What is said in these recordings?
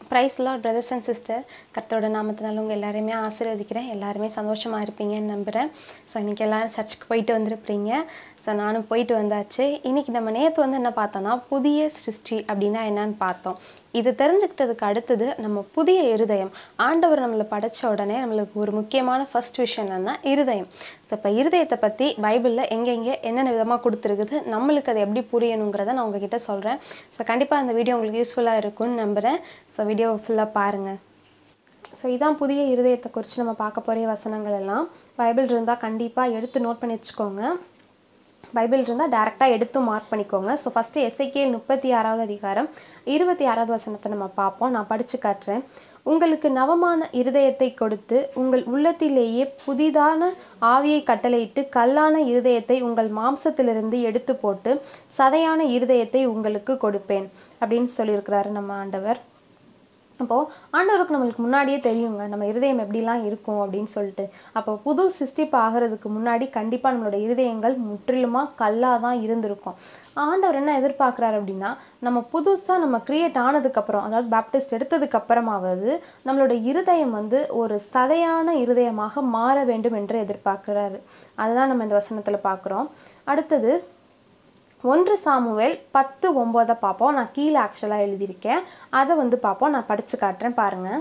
Price lord brothers and sister. கர்த்தரோட நாமத்தினால உங்கள் எல்லாருமே ஆசீர்வதிக்கிறேன். எல்லாருமே சந்தோஷமாக இருப்பீங்கன்னு நம்புகிறேன். ஸோ இன்றைக்கி எல்லோரும் சர்ச்சுக்கு போயிட்டு வந்திருப்பீங்க. ஸோ நானும் போயிட்டு வந்தாச்சு. இன்றைக்கி நம்ம நேற்று என்ன பார்த்தோன்னா புதிய சிருஷ்டி அப்படின்னா என்னன்னு பார்த்தோம். இது தெரிஞ்சுக்கிட்டதுக்கு அடுத்தது நம்ம புதிய இருதயம். ஆண்டவர் நம்மளை படைத்த உடனே நம்மளுக்கு ஒரு முக்கியமான ஃபர்ஸ்ட் விஷயம் என்னென்னா இருதயம். ஸோ இப்போ இருதயத்தை பற்றி பைபிளில் எங்கெங்கே என்னென்ன விதமாக கொடுத்துருக்குது, நம்மளுக்கு அது எப்படி புரியணுங்கிறத நான் உங்ககிட்ட சொல்கிறேன். ஸோ கண்டிப்பாக அந்த வீடியோ உங்களுக்கு யூஸ்ஃபுல்லாக இருக்கும்னு நம்புகிறேன். ஸோ வீடியோவை ஃபுல்லாக பாருங்கள். ஸோ இதான் புதிய இருதயத்தை குறித்து நம்ம பார்க்க போகிற வசனங்கள் எல்லாம். பைபிள் இருந்தால் கண்டிப்பாக எடுத்து நோட் பண்ணி வச்சுக்கோங்க. பைபிள் இருந்தால் டேரெக்டாக எடுத்து மார்க் பண்ணிக்கோங்க. ஸோ ஃபஸ்ட்டு எசேக்கியேல் 36வது அதிகாரம் 26வது வசனத்தை நம்ம பார்ப்போம். நான் படித்து காட்டுறேன். உங்களுக்கு நவமான இருதயத்தை கொடுத்து உங்கள் உள்ளத்திலேயே புதிதான ஆவியை கட்டளையிட்டு கல்லான இருதயத்தை உங்கள் மாம்சத்திலிருந்து எடுத்து போட்டு சதையான இருதயத்தை உங்களுக்கு கொடுப்பேன் அப்படின்னு சொல்லியிருக்கிறாரு நம்ம ஆண்டவர். அப்போது ஆண்டவருக்கு நம்மளுக்கு முன்னாடியே தெரியுங்க நம்ம இருதயம் எப்படிலாம் இருக்கும் அப்படின்னு சொல்லிட்டு. அப்போ புது சிருஷ்டிப்பு ஆகிறதுக்கு முன்னாடி கண்டிப்பாக நம்மளோட இருதயங்கள் முற்றிலுமாக கல்லாக தான் இருந்திருக்கும். ஆண்டவர் என்ன எதிர்பார்க்குறாரு அப்படின்னா, நம்ம புதுசாக நம்ம கிரியேட் ஆனதுக்கப்புறம், அதாவது பேப்டிஸ்ட் எடுத்ததுக்கப்புறமாவது நம்மளோட இருதயம் ஒரு சதையான இருதயமாக மாற வேண்டும் என்று எதிர்பார்க்குறாரு. அதுதான் நம்ம இந்த வசனத்தில் பார்க்குறோம். அடுத்தது 1 சாமுவேல் 10:9 பார்ப்போம். நான் கீழே ஆக்சுவலாக எழுதியிருக்கேன். அதை பார்ப்போம். நான் படித்து காட்டுறேன் பாருங்கள்.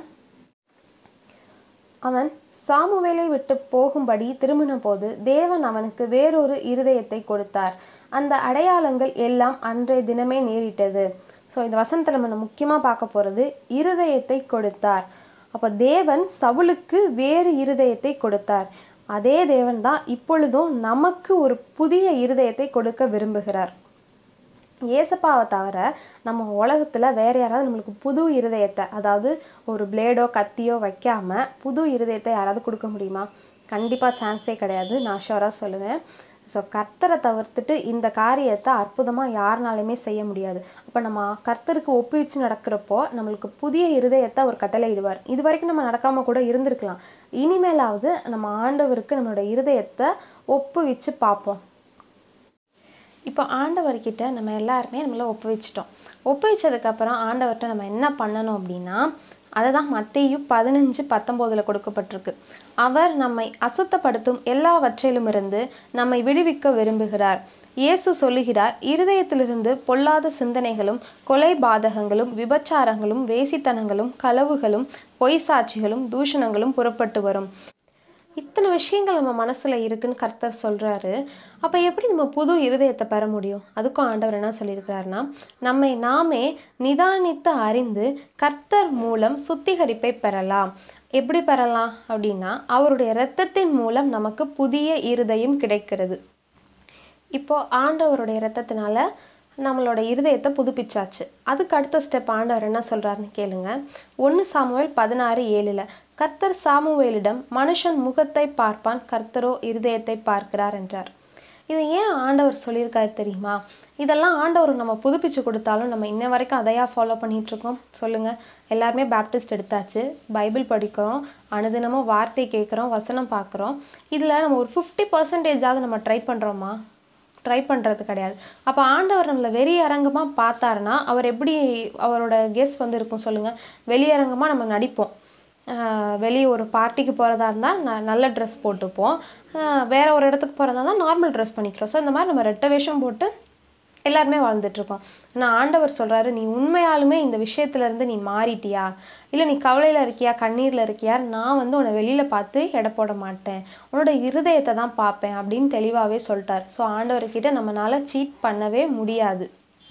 அவன் சாமுவேலை விட்டு போகும்படி திரும்பின போது தேவன் அவனுக்கு வேறொரு இருதயத்தை கொடுத்தார். அந்த அடையாளங்கள் எல்லாம் அன்றைய தினமே நேரிட்டது. ஸோ இந்த வசனத்தில் நம்ம முக்கியமாக பார்க்க போகிறது இருதயத்தை கொடுத்தார். அப்போ தேவன் சவுலுக்கு வேறு இருதயத்தை கொடுத்தார். அதே தேவன் தான் இப்பொழுதும் நமக்கு ஒரு புதிய இருதயத்தை கொடுக்க விரும்புகிறார். ஏசப்பாவை தவிர நம்ம உலகத்தில் வேறு யாராவது நம்மளுக்கு புது இருதயத்தை, அதாவது ஒரு பிளேடோ கத்தியோ வைக்காமல் புது இருதயத்தை யாராவது கொடுக்க முடியுமா? கண்டிப்பாக சான்ஸே கிடையாது. நான் ஷோராக சொல்லுவேன். ஸோ கர்த்தரை தவிர்த்துட்டு இந்த காரியத்தை அற்புதமாக யாருனாலுமே செய்ய முடியாது. அப்போ நம்ம கர்த்தருக்கு ஒப்புவிச்சு நடக்கிறப்போ நம்மளுக்கு புதிய இருதயத்தை அவர் கட்டளையிடுவார். இது வரைக்கும் நம்ம நடக்காமல் கூட இருந்திருக்கலாம். இனிமேலாவது நம்ம ஆண்டவருக்கு நம்மளோட இருதயத்தை ஒப்புவிச்சு பார்ப்போம். இப்போ ஆண்டவர்கிட்ட நம்ம எல்லாருமே நம்மளை ஒப்புவிச்சிட்டோம். ஒப்புவிச்சதுக்கப்புறம் ஆண்டவர்கிட்ட நம்ம என்ன பண்ணணும் அப்படின்னா, அதை தான் மத்தேயு 15:19 கொடுக்கப்பட்டிருக்கு. அவர் நம்மை அசுத்தப்படுத்தும் எல்லாவற்றிலும் இருந்து நம்மை விடுவிக்க விரும்புகிறார். இயேசு சொல்லுகிறார், இருதயத்திலிருந்து பொல்லாத சிந்தனைகளும் கொலை பாதகங்களும் விபச்சாரங்களும் வேசித்தனங்களும் களவுகளும் பொய் சாட்சிகளும் தூஷணங்களும் புறப்பட்டு வரும். இத்தனை விஷயங்கள் நம்ம மனசில் இருக்குன்னு கர்த்தர் சொல்கிறாரு. அப்போ எப்படி நம்ம புது இருதயத்தை பெற முடியும்? அதுக்கும் ஆண்டவர் என்ன சொல்லியிருக்கிறாருன்னா, நம்மை நாமே நிதானித்து அறிந்து கர்த்தர் மூலம் சுத்திகரிப்பை பெறலாம். எப்படி பெறலாம் அப்படின்னா, அவருடைய இரத்தத்தின் மூலம் நமக்கு புதிய இருதயம் கிடைக்கிறது. இப்போது ஆண்டவருடைய இரத்தத்தினால நம்மளோட இருதயத்தை புதுப்பிச்சாச்சு. அதுக்கு அடுத்த ஸ்டெப் ஆண்டவர் என்ன சொல்கிறாருன்னு கேளுங்க. 1 சாமுவேல் 16:7 கர்த்தர் சாமுவேலிடம், மனுஷன் முகத்தை பார்ப்பான், கர்த்தரோ இருதயத்தை பார்க்கிறார் என்றார். இது ஏன் ஆண்டவர் சொல்லியிருக்காரு தெரியுமா? இதெல்லாம் ஆண்டவர் நம்ம புதுப்பிச்சு கொடுத்தாலும் நம்ம இன்ன வரைக்கும் அதையா ஃபாலோ பண்ணிகிட்ருக்கோம் சொல்லுங்கள். எல்லாருமே பேப்டிஸ்ட் எடுத்தாச்சு, பைபிள் படிக்கிறோம், அனுதினமும் வார்த்தை கேட்குறோம், வசனம் பார்க்குறோம். இதில் நம்ம ஒரு 50% நம்ம ட்ரை பண்ணுறோமா? ட்ரை பண்ணுறது கிடையாது. அப்போ ஆண்டவர் நம்மளை வெளியரங்கமாக பார்த்தாருன்னா அவர் எப்படி அவரோட கெஸ் இருக்கும் சொல்லுங்கள். வெளியரங்கமாக நம்ம நடிப்போம். வெளியே ஒரு பார்ட்டிக்கு போகிறதா இருந்தால் நல்ல ட்ரெஸ் போட்டுப்போம், வேறு ஒரு இடத்துக்கு போகிறதா இருந்தால் நார்மல் ட்ரெஸ் பண்ணிக்கிறோம். ஸோ இந்த மாதிரி நம்ம ரெட்டை வேஷம் போட்டு எல்லாருமே வாழ்ந்துட்டுருக்கோம். ஆனால் ஆண்டவர் சொல்கிறாரு, நீ உண்மையாலுமே இந்த விஷயத்துலேருந்து நீ மாறிட்டியா, இல்லை நீ கவலையில் இருக்கியா, கண்ணீரில் இருக்கியா, நான் உன்னை வெளியில் பார்த்து எடை போட மாட்டேன், உன்னோட இருதயத்தை தான் பார்ப்பேன் அப்படின்னு தெளிவாகவே சொல்லிட்டார். ஸோ ஆண்டவர்கிட்ட நம்மளால் சீட் பண்ணவே முடியாது.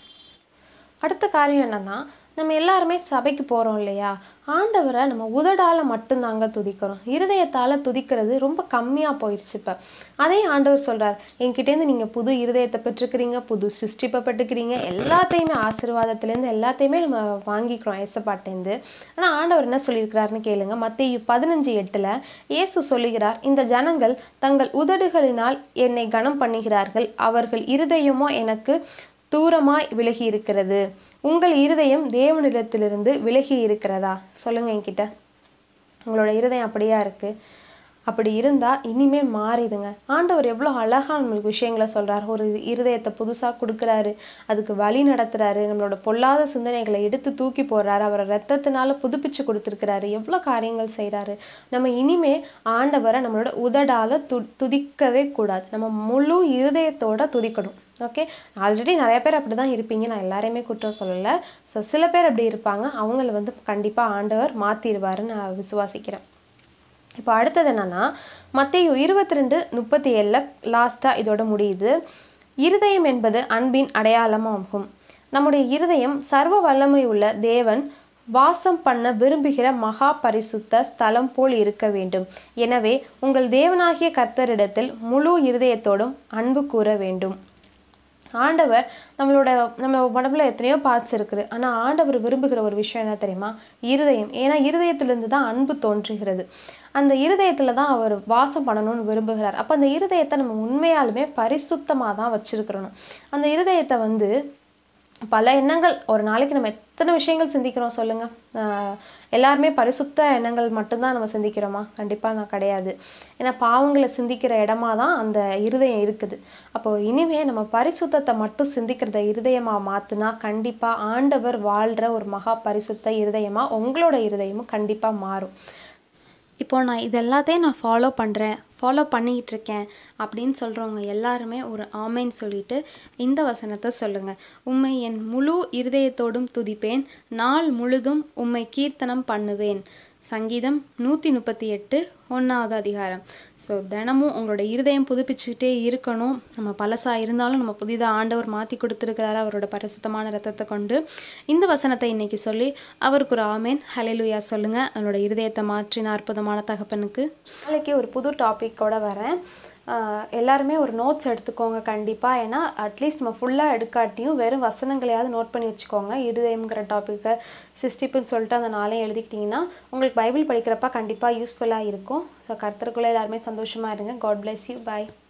அடுத்த காரியம் என்னென்னா, நம்ம எல்லாருமே சபைக்கு போகிறோம் இல்லையா, ஆண்டவரை நம்ம உதடால் மட்டும்தாங்க துதிக்கிறோம். இருதயத்தால் துதிக்கிறது ரொம்ப கம்மியாக போயிடுச்சு. இப்போ அதே ஆண்டவர் சொல்கிறார், என்கிட்டேருந்து நீங்கள் புது இருதயத்தை பெற்றுக்கிறீங்க, புது சிருஷ்டிப்பை பெற்றுக்கிறீங்க, எல்லாத்தையுமே ஆசீர்வாதத்துலேருந்து எல்லாத்தையுமே நம்ம வாங்கிக்கிறோம் ஏசப்பாட்டேருந்து. ஆனால் ஆண்டவர் என்ன சொல்லியிருக்கிறாருன்னு கேளுங்க. மத்தேயு 15:8 இயேசு சொல்லுகிறார், இந்த ஜனங்கள் தங்கள் உதடுகளினால் என்னை கனம் பண்ணுகிறார்கள், அவர்கள் இருதயமோ எனக்கு தூரமாய் விலகி இருக்கிறது. உங்கள் இருதயம் தேவனிடத்திலிருந்து விலகி இருக்கிறதா? சொல்லுங்க என்கிட்ட. உங்களோட இருதயம் அப்படியா இருக்குது? அப்படி இருந்தால் இனிமே மாறிடுங்க. ஆண்டவர் எவ்வளோ அழகாக நம்மளுக்கு விஷயங்களை சொல்கிறார். ஒரு இருதயத்தை புதுசாக கொடுக்குறாரு, அதுக்கு வழி நடத்துகிறாரு, நம்மளோட பொல்லாத சிந்தனைகளை எடுத்து தூக்கி போடுறாரு, அவரை ரத்தத்தினால புதுப்பிச்சு கொடுத்துருக்கிறாரு, எவ்வளோ காரியங்கள் செய்கிறாரு. நம்ம இனிமே ஆண்டவரை நம்மளோட உதடால் துதிக்கவே கூடாது, நம்ம முழு இருதயத்தோட துதிக்கணும். ஓகே, ஆல்ரெடி நிறைய பேர் அப்படி தான் இருப்பீங்க, நான் எல்லாரையுமே குற்றம் சொல்லலை. ஸோ சில பேர் அப்படி இருப்பாங்க, அவங்கள கண்டிப்பாக ஆண்டவர் மாற்றிடுவாருன்னு நான் விசுவாசிக்கிறேன். இப்போ அடுத்தது என்னன்னா, மத்தேயு 22:37 லாஸ்ட்டாக இதோட முடியுது. இருதயம் என்பது அன்பின் அடையாளமாகும். நம்முடைய இருதயம் சர்வ வல்லமை உள்ள தேவன் வாசம் பண்ண விரும்புகிற மகா பரிசுத்த ஸ்தலம் போல் இருக்க வேண்டும். எனவே உங்கள் தேவனாகிய கர்த்தரிடத்தில் முழு இருதயத்தோடும் அன்பு கூற வேண்டும். ஆண்டவர் நம்ம உடம்புல எத்தனையோ பார்ட்ஸ் இருக்குது, ஆனால் ஆண்டவர் விரும்புகிற ஒரு விஷயம் என்ன தெரியுமா? இருதயம். ஏன்னா இருதயத்திலிருந்து தான் அன்பு தோன்றுகிறது. அந்த இருதயத்தில் தான் அவர் வாசம் பண்ணணும்னு விரும்புகிறார். அப்போ அந்த இருதயத்தை நம்ம உண்மையாலுமே பரிசுத்தமாக தான் வச்சிருக்கிறணும். அந்த இருதயத்தை பல எண்ணங்கள், ஒரு நாளைக்கு நம்ம எத்தனை விஷயங்கள் சிந்திக்கிறோம் சொல்லுங்கள்? எல்லாருமே பரிசுத்த எண்ணங்கள் மட்டும்தான் நம்ம சிந்திக்கிறோமா? கண்டிப்பாக நான் கிடையாது. ஏன்னா பாவங்களை சிந்திக்கிற இடமா தான் அந்த இருதயம் இருக்குது. அப்போது இனிமேல் நம்ம பரிசுத்தத்தை மட்டும் சிந்திக்கிறத இருதயமாக மாற்றினா கண்டிப்பாக ஆண்டவர் வாழ்கிற ஒரு மகா பரிசுத்த இருதயமாக உங்களோட இருதயமும் கண்டிப்பாக மாறும். இப்போது நான் இது எல்லாத்தையும் ஃபாலோ பண்ணிக்கிட்டு இருக்கேன் அப்படின்னு சொல்கிறவங்க எல்லாருமே ஒரு ஆமேன்னு சொல்லிட்டு இந்த வசனத்தை சொல்லுங்கள். உம்மை என் முழு இருதயத்தோடும் துதிப்பேன், நாள் முழுதும் உம்மை கீர்த்தனம் பண்ணுவேன். சங்கீதம் 138 1வது அதிகாரம். ஸோ தினமும் உங்களோட இருதயம் புதுப்பிச்சுக்கிட்டே இருக்கணும். நம்ம பழசாக இருந்தாலும் நம்ம புதிதாக ஆண்டவர் மாற்றி கொடுத்துருக்கிறாரு அவரோட பரிசுத்தமான ரத்தத்தை கொண்டு. இந்த வசனத்தை இன்னைக்கு சொல்லி அவருக்கு ஒரு ஆமேன் ஹல்லேலூயா சொல்லுங்கள். நம்மளோட இருதயத்தை மாற்றின அற்புதமான தகப்பனுக்கு. நாளைக்கு ஒரு புது டாப்பிக்கோட வரேன். எல்லாருமே ஒரு நோட்ஸ் எடுத்துக்கோங்க கண்டிப்பாக. ஏன்னா அட்லீஸ்ட் நம்ம ஃபுல்லாக எடுக்காட்டியும் வெறும் வசனங்களையாவது நோட் பண்ணி வச்சுக்கோங்க. இருதயம்ங்கிற டாப்பிக்கை சிஸ்டிப்புன்னு சொல்லிட்டு அந்த நாளையும் எழுதிக்கிட்டிங்கன்னா உங்களுக்கு பைபிள் படிக்கிறப்ப கண்டிப்பாக யூஸ்ஃபுல்லாக இருக்கும். ஸோ கர்த்தருக்குள்ளே எல்லாருமே சந்தோஷமாக இருங்க. God bless you. பாய்.